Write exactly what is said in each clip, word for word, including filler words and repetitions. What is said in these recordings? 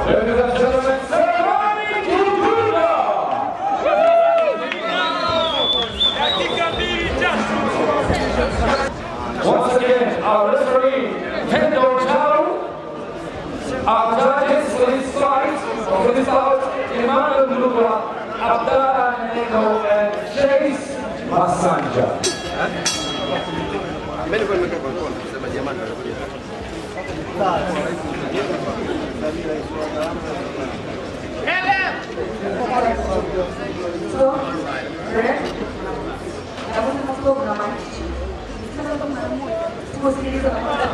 Ladies and gentlemen, Ceremony Kikuda! Once again, our referee, Tendo Charo, our judges for this fight, for this bout, Emmanuel Mluga, Abdallah Nego, and Chase Masanja. So, Brett, I want to go now, man. Supposed to be the one that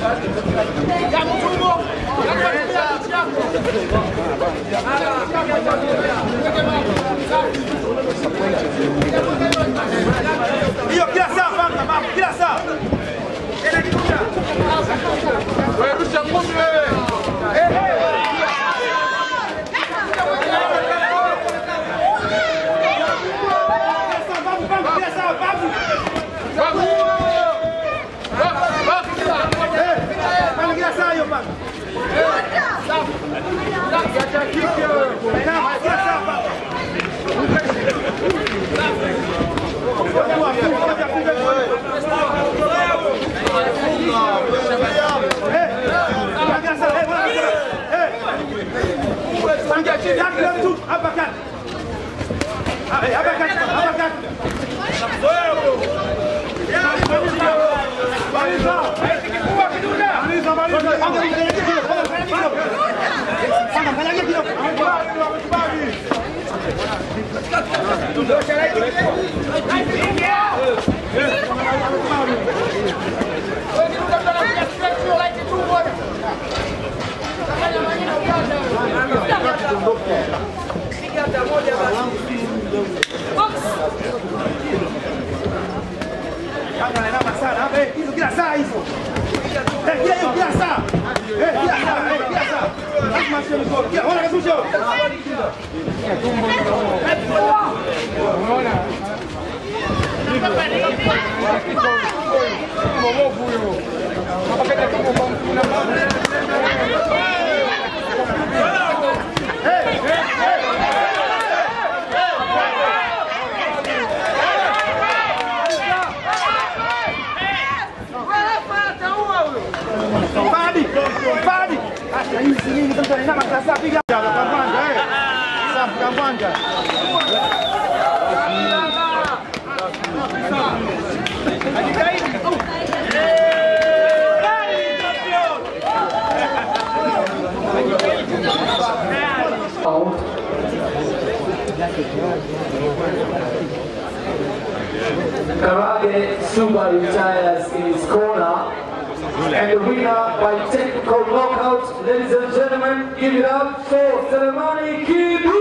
Hiyo kila saa panga mama, kila saa. Wewe rusha ngumi wewe. Eh eh. Kila saa babu. Babu. Babu. Eh. Panga kila saa hiyo panga. Safi. Safi acha kiki wewe. Kila saa babu. Kila saa hizo. Eh, kila hiyo kila saa. Eh, kila saa, eh, kila saa. Lazima sio mkono. Kila ona kabisa. Unaona? Mbovu huyo. Hapa kaja kama kuna Badi, badi. Acha hizi nini sasa nina maklasa piga kwa kwanza eh. Safi kwa kwanza. Ajikaidi. Karage Suba retires in his corner. And the winner by technical knockout, ladies and gentlemen, give it up for Selemani Kidu!